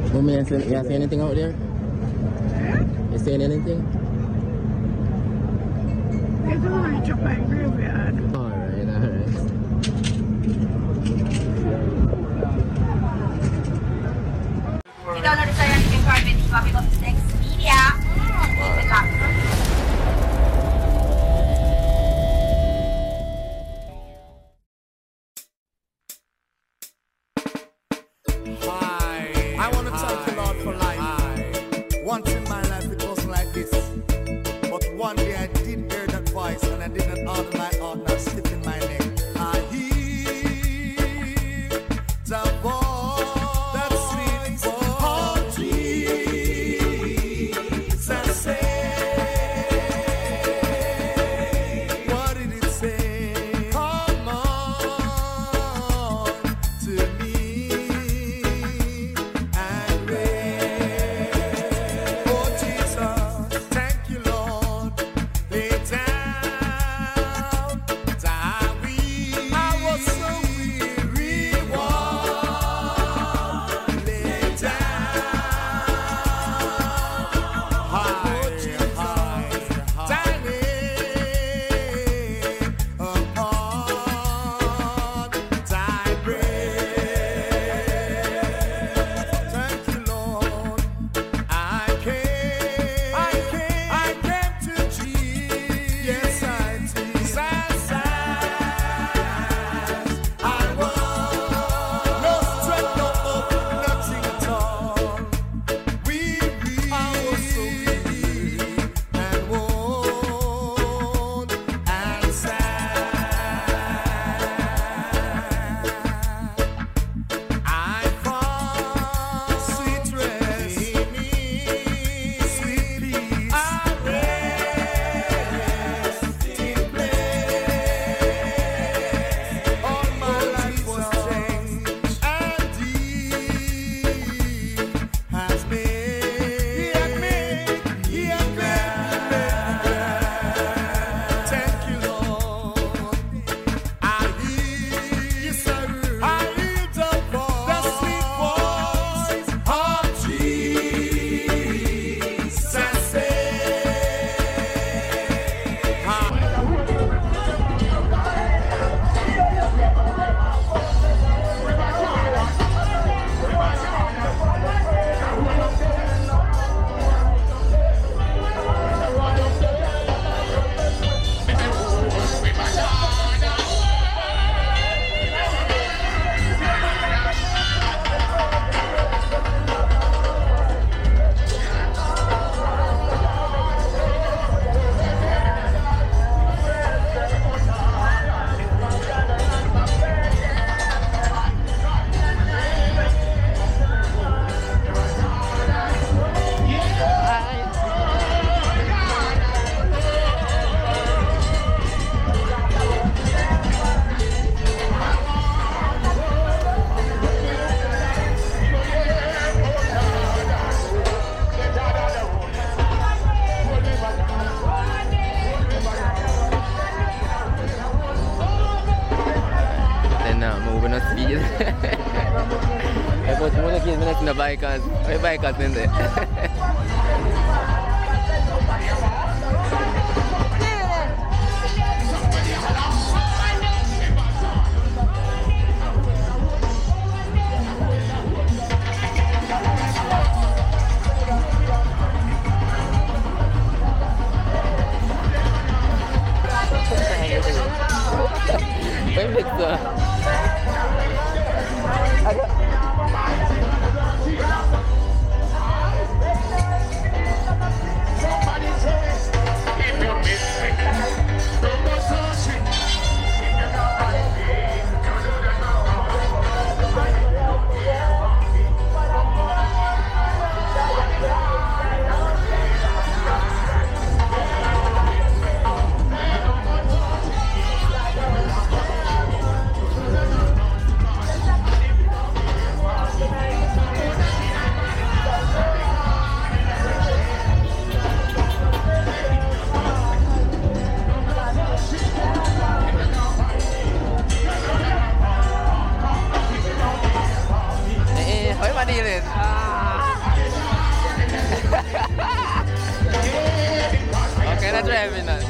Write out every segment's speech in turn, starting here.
Mommy, you see anything out there? You seeing anything? There's a lot of Japan graveyard. Alright. You don't know the story of the carpet, you want to go to the next media. Good luck. I want to thank the Lord for life. Once in my life it wasn't like this. But one day I did hear that voice and I didn't order my heart nor stiff in my neck. I hear the voice, that sweet voice, Jesus say. What did it say? Come on to me. But MOTOCADE, I'm not in the bikers. Why bikers in there? Okay, that's driving now.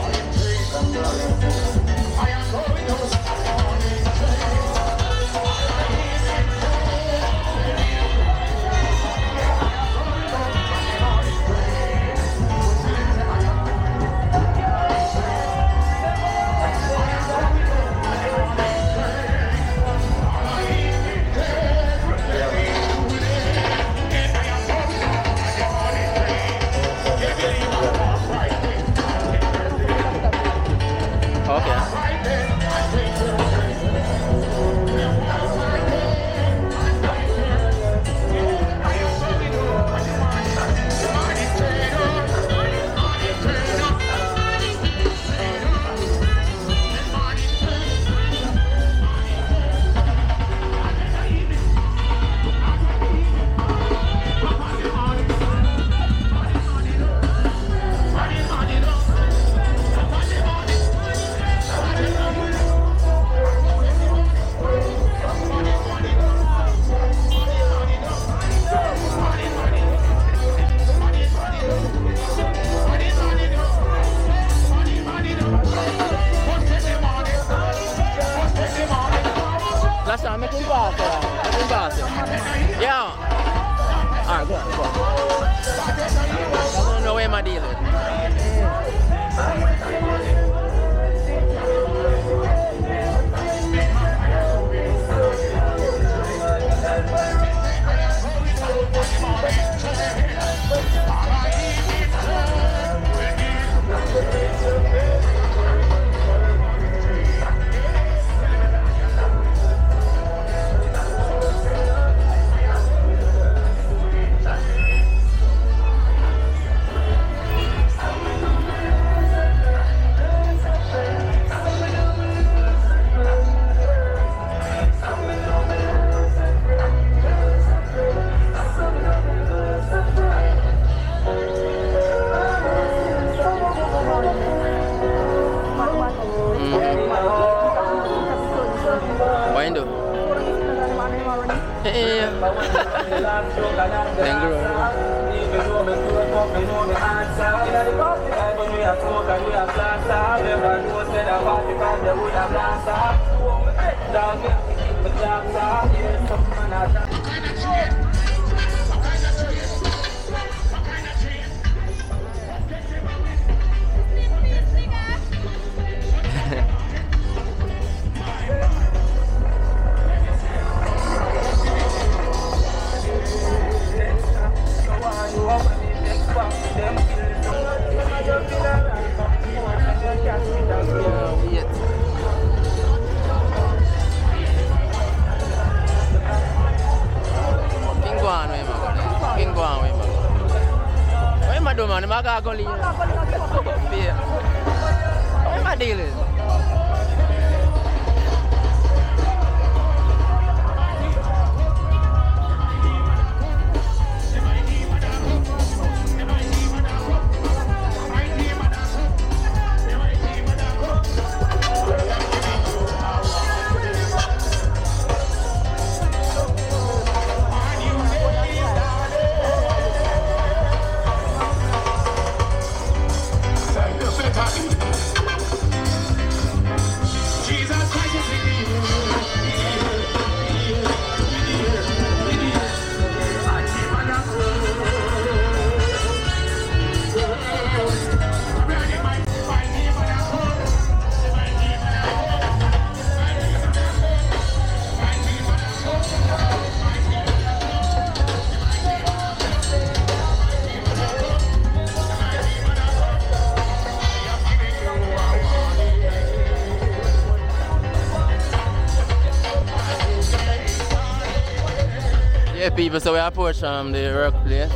People, so we approach the workplace.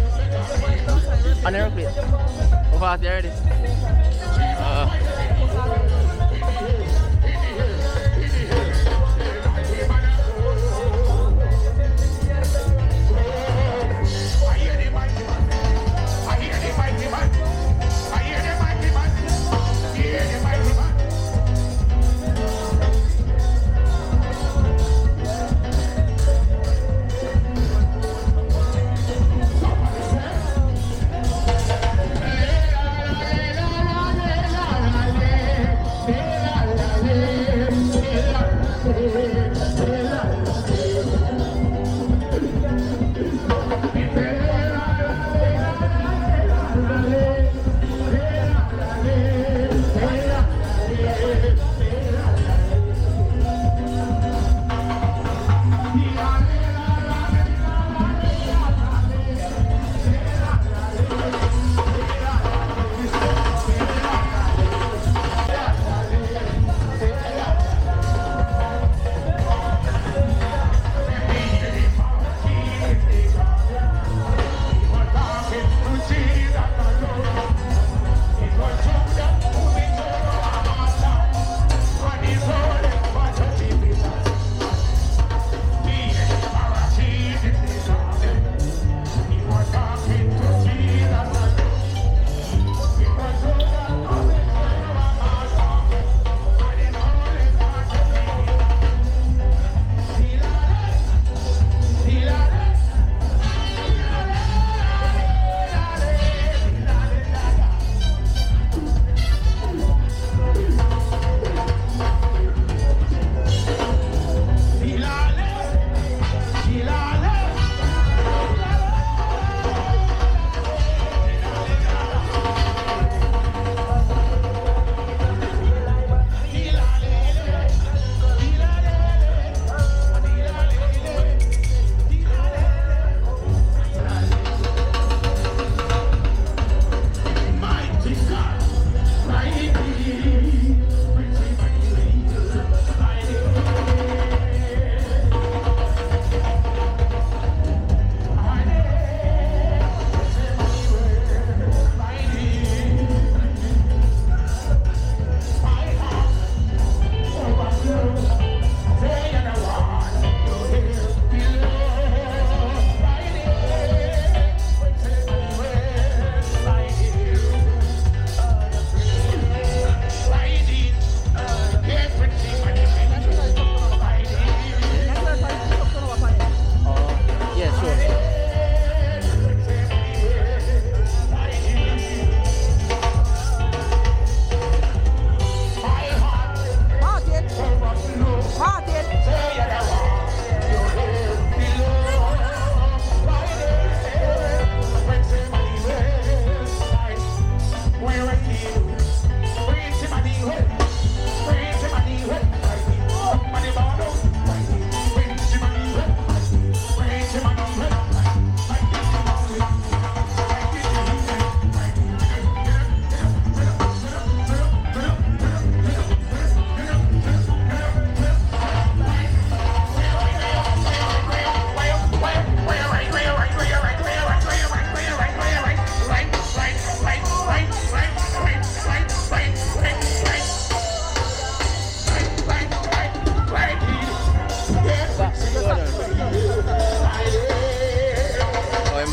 On the workplace? How fast you already?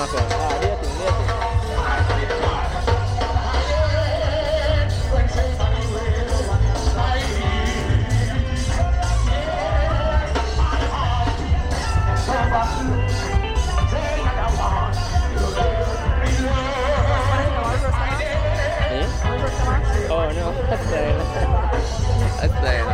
มาก่อนเรียกถึงOh no, that's there. That's there.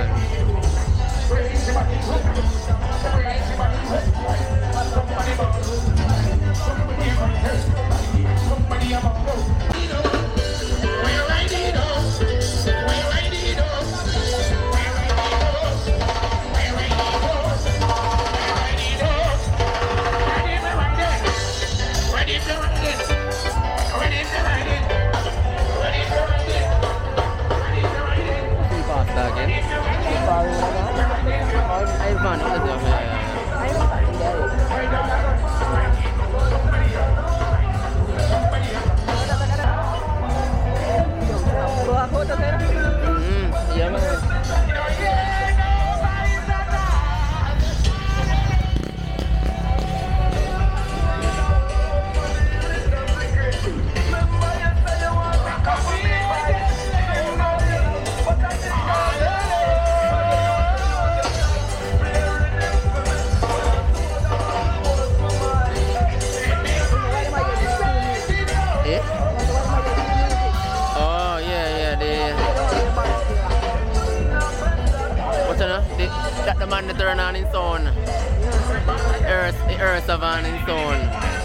The man that turn on his own. The earth of on his own.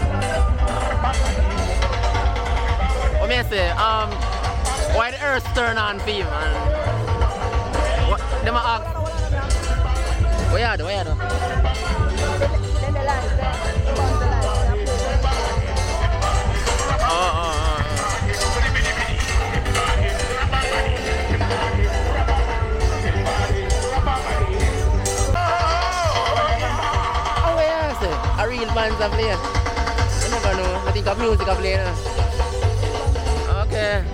What may I say? Why the earth turn on for you, man? What them ask? What you do? A real bands are playing. You never know. I think of music are playing. Okay.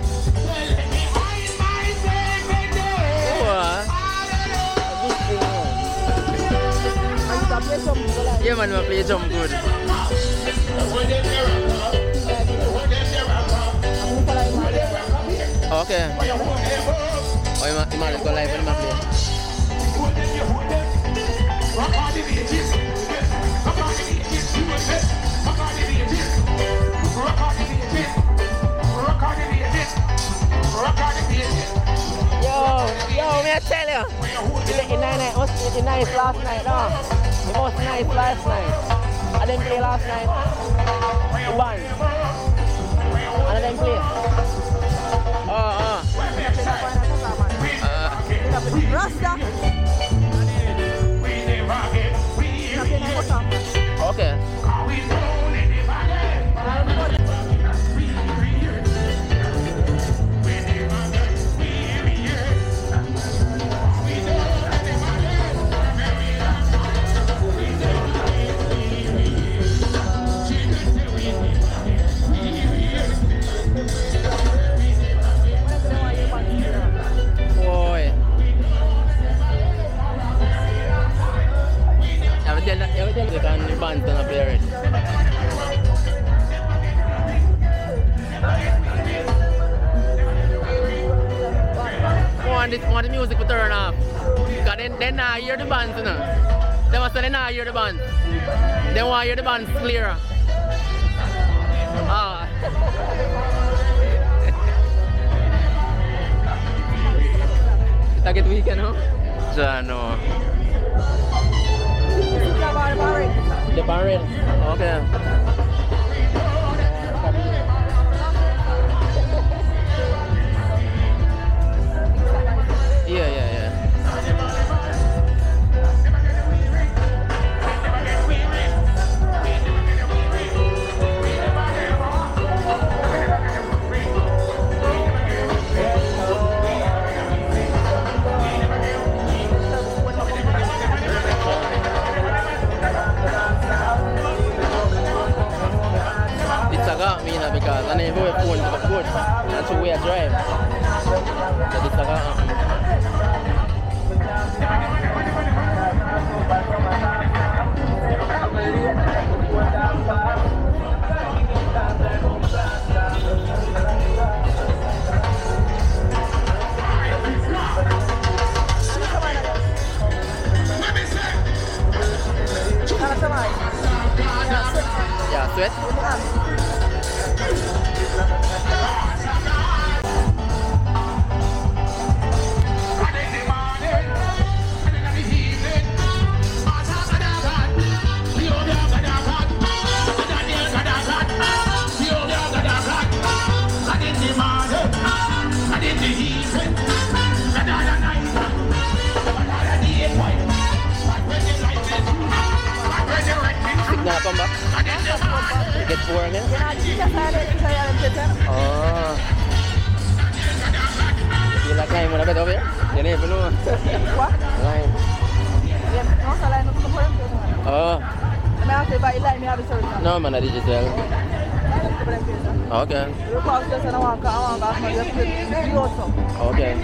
Yeah man, I play jump good. Okay. Oh, you might go live when I play. Yo, may I tell you? It's nice last night, no? The most nice last night. I didn't play last night. The band. And I didn't play. Rasta. Okay. They can the band and play it. Want the music to turn off. Because then I hear the bands, you know. They must say they not hear the bands. They want to hear the bands clearer. Ah. Target weekend, no? No. The parade. Okay. Yeah. Because I never have phone to good. That's the way I drive. So this Signal pa ba? Ticket 4 again? Oh. You like line mo na ba ito? Yan eh, puno. Line. Oh. No, man, digital. Okay. Okay.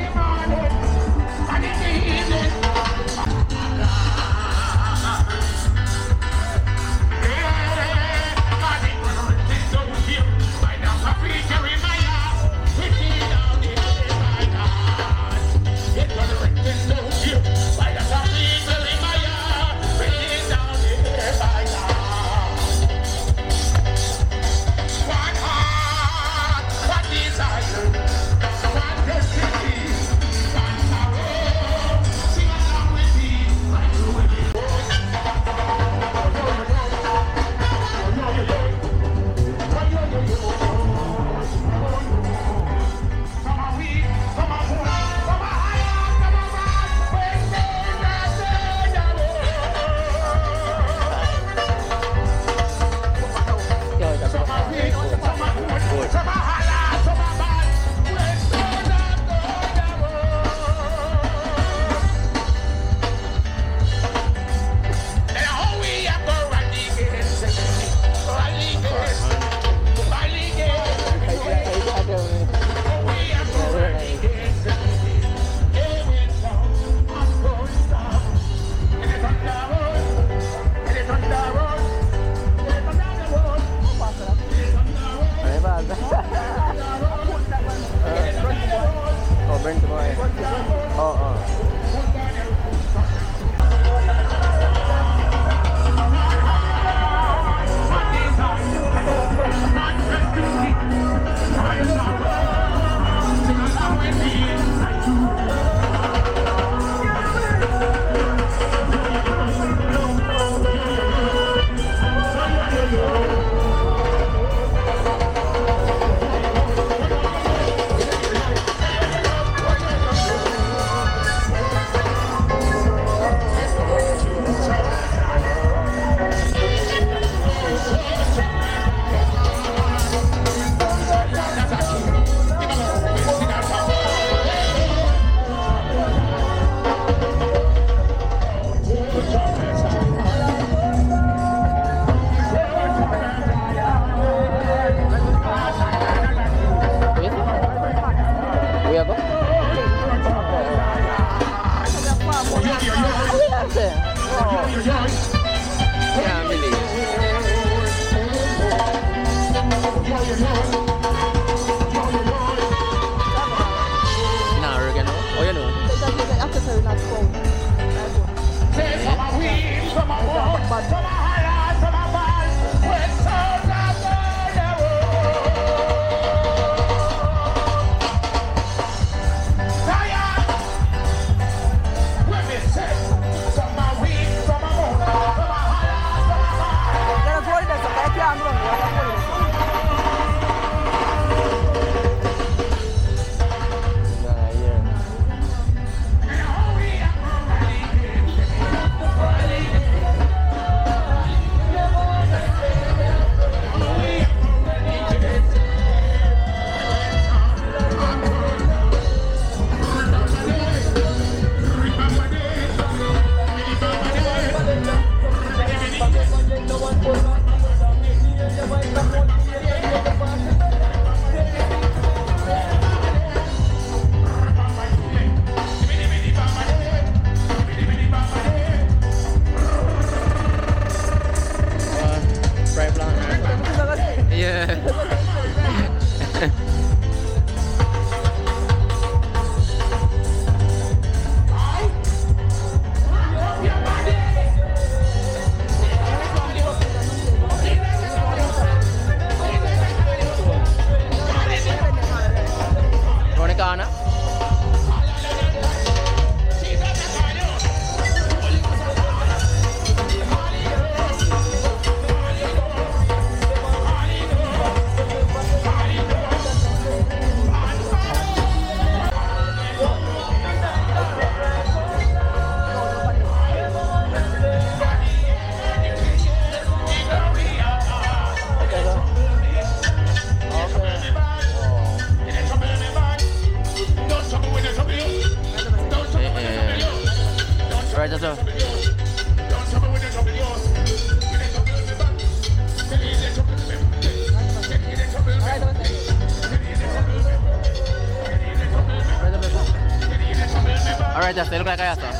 Alright, just look like I saw.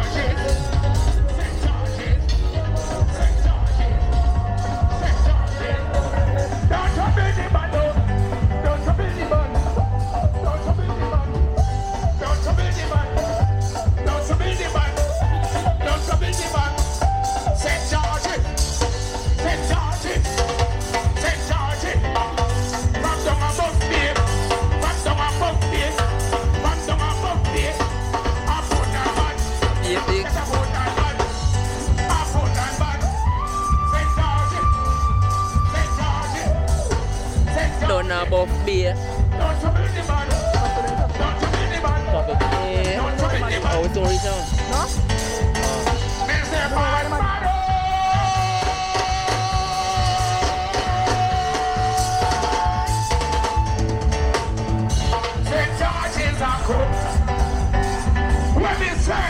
Don't know about beer. Stop it. Oh, it's already down. No? St. George's are cooked. Let me say,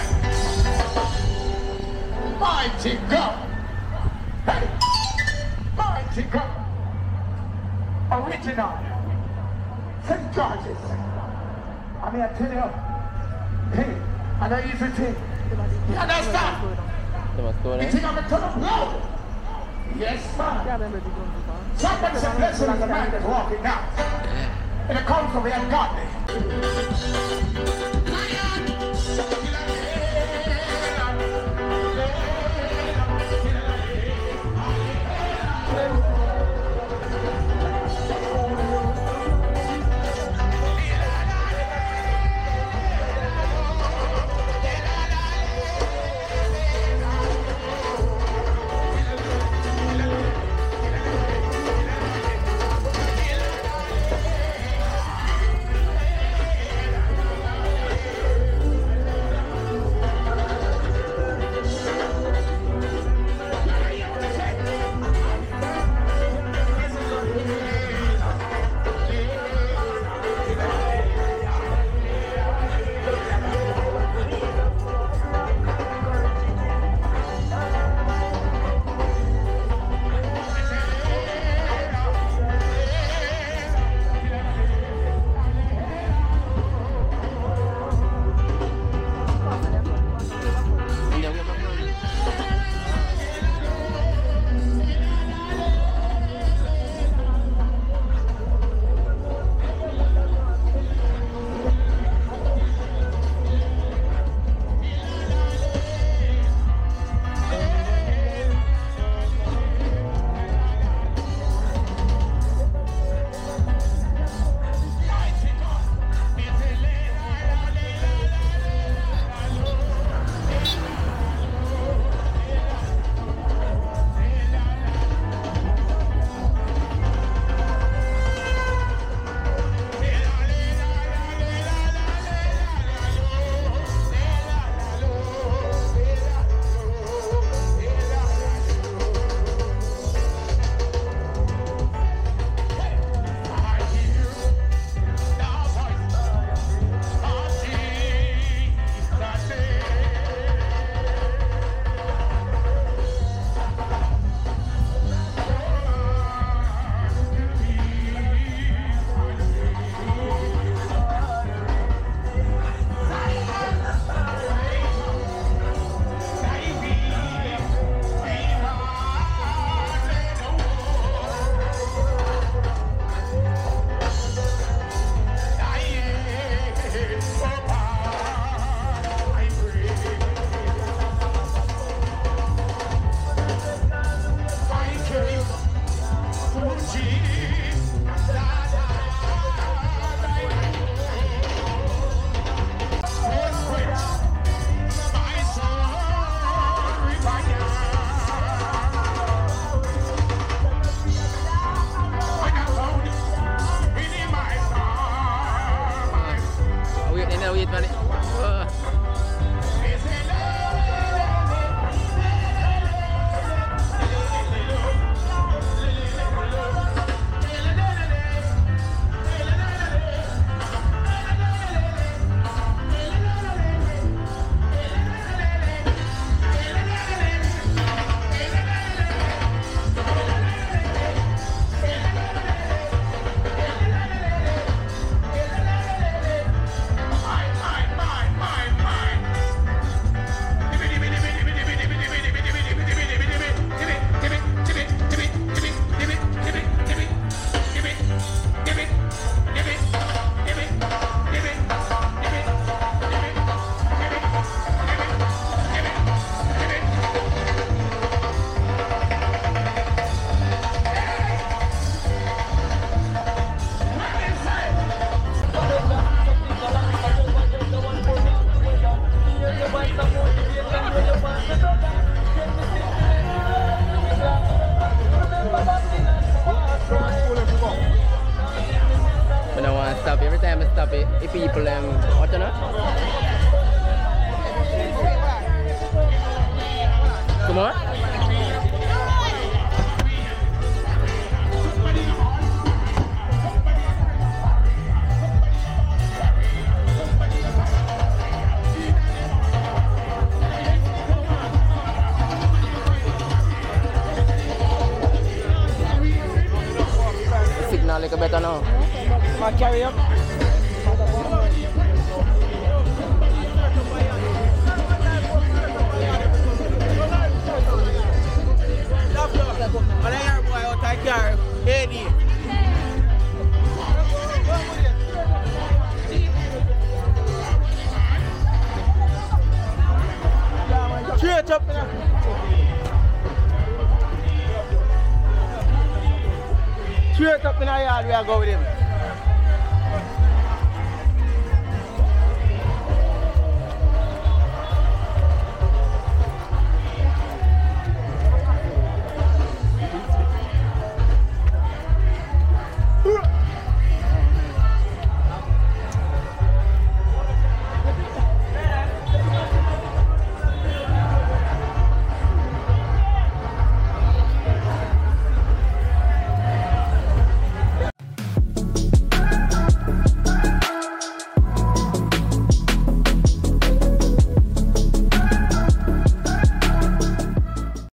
mighty God. Hey, mighty God. Original. St. George's. I mean, I tell you, hey, and I use it. You understand? You think I'm going to turn up loud? Yes, man. Somebody said, blessed is the man that's walking now. And it comes from the ungodly. stop, every time I stop it, the people what you know? Come on. Signal like a better now. Carry up. When I hear boy out I car, Eddie. Straight up now. Straight up in the yard we are going with him.